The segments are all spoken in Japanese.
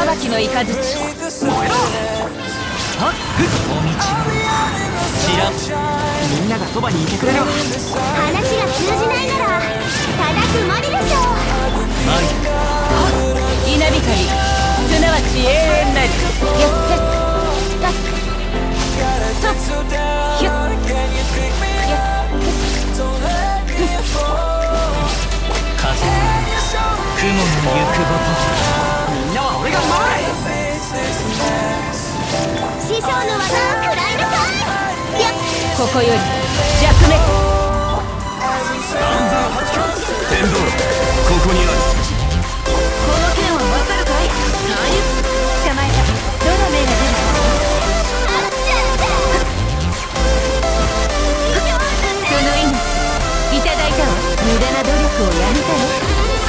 裁きの雷燃えろ。はっふっお道知らん。みんながそばにいてくれるわ。 話が通じないなら叩くまででしょう。 マイはっ稲光すなわち永遠なり。やってたっひゅっやっ風雲の行くごとみんなは俺が守る。 師匠の技を食らいなさい。やっここより弱滅。 暗山八極天道ここにある。 この剣はわかるかい。捕まえた。どの目が出る。その命いただいたわ。無駄な努力をやめたの。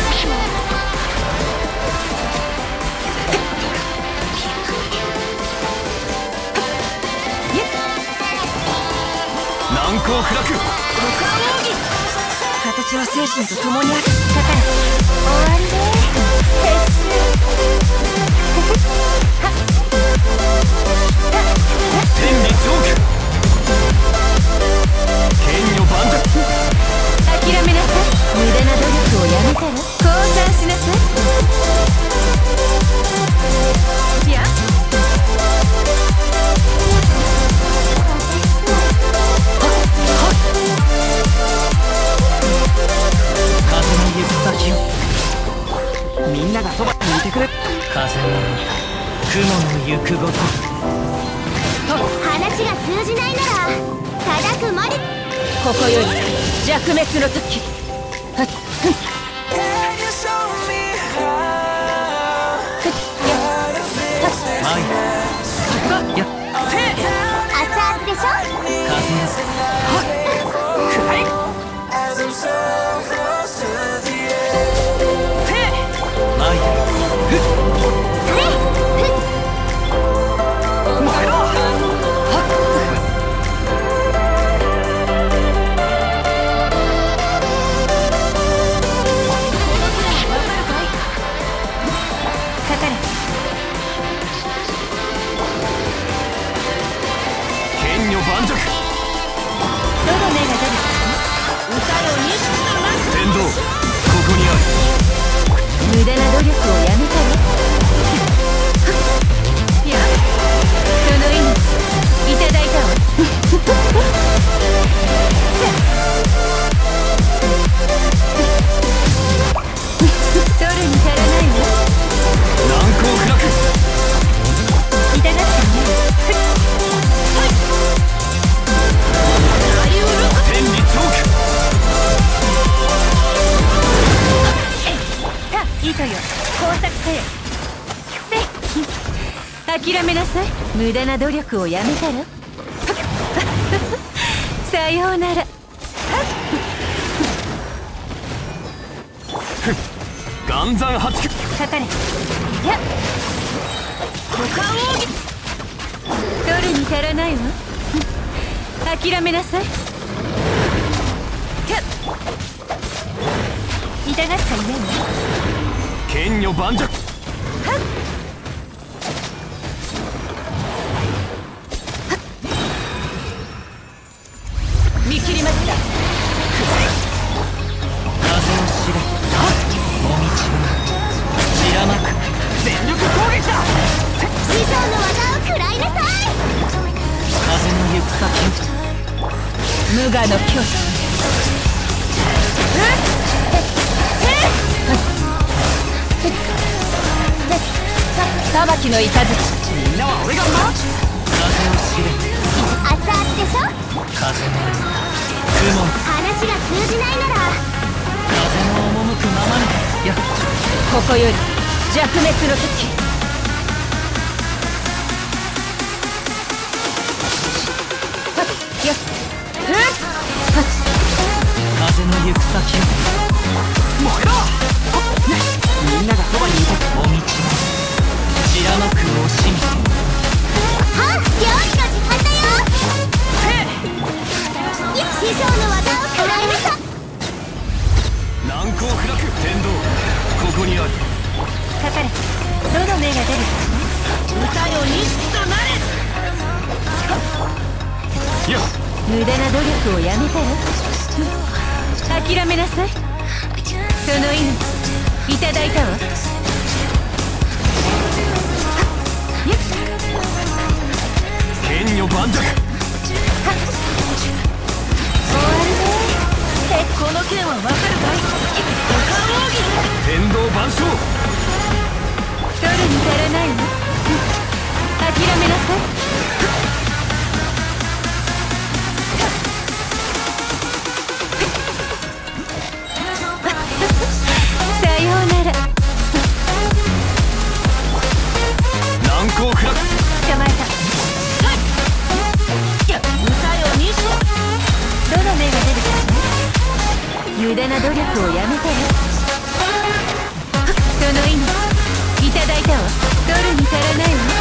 難攻不落。 形は精神と共にある。かかれ終わりね。 天理上空剣女盤石。 諦めなさい。無駄な努力をやめたら降参しなさい。いや風の行く先をみんながそばにいてくれ。風の雲の行くごと話が通じないなら叩くまで。 ここより弱滅の時。はっふんマイさっやせ熱々でしょ。 風はっくらいマイふっそれふっ燃えろ。はっかかれ。 剣女盤石。 どの目が出る。歌よに天道ここにある。 無駄な努力をやめたら。いやその命いただいたわ。取るに足らないわ。 難攻不落。 痛がってね。 天理上空糸よ工作せよ。諦めなさい。無駄な努力をやめたら。さようなら。 岩山八極かかれ。やっ股間奥義取るに足らないわ。諦めなさい。痛がっちゃいないわ。 剣女盤石。 見切りました。風のしがもみち散らまく全力攻撃だ。 師匠の技を食らいなさい。 風の行く先無我の境地。裁きの雷みんなは俺が守る。風を知れ。 熱々でしょ。 風の雲話が通じないなら風の赴くままに。やここより弱滅の時。や風の行く先を燃えろ。みんながそばにいてお道散らまく惜しみ。 はっ料理の時間だよ。師匠の技を食らいなさい。 難攻不落天道ここにある。 かかれ。 どの目が出るか歌よ錦となれ。 よっ無駄な努力をやめたよ。諦めなさい。その命いただいたわ。 剣女盤石。 終わるね。 この剣はわかるかい。五感奥義。 天道万象。 取るに足らないわ。諦めなさい。さようなら。 難攻不落。 捕まえた。 歌よ錦。 どの目が出るかね。無駄な努力をやめたよ。その命いただいたわ。取るに足らないわ。